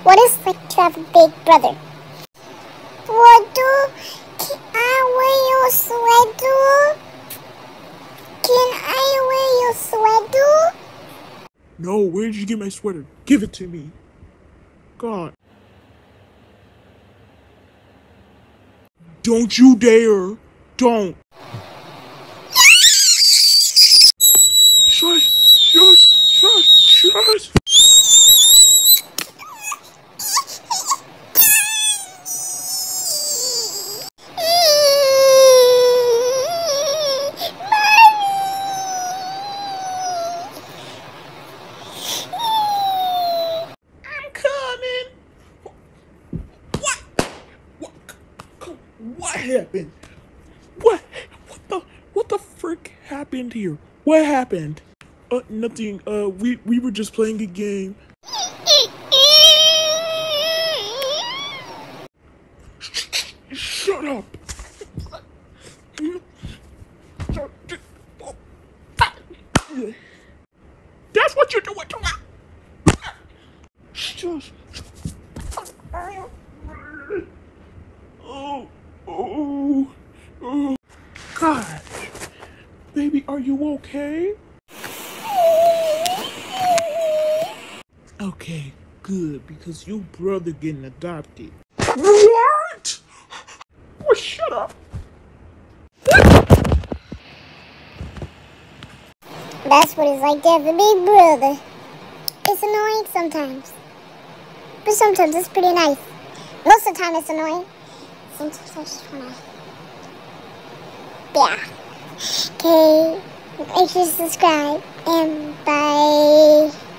What is it like to have a big brother? Brother, can I wear your sweater? Can I wear your sweater? No, where did you get my sweater? Give it to me. God. Don't you dare. Don't. Shush, shush, shush, shush. I'm coming. What happened? What the frick happened here? What happened? Nothing. We were just playing a game. Shut up. That's what you're doing to me. Just. Oh. God. Baby, are you okay? Okay, good, because your brother getting adopted. What? Oh, shut up. That's what it's like to have a big brother. It's annoying sometimes. But sometimes it's pretty nice. Most of the time it's annoying. Sometimes I just wanna... Yeah. Okay. Make sure to subscribe. And bye.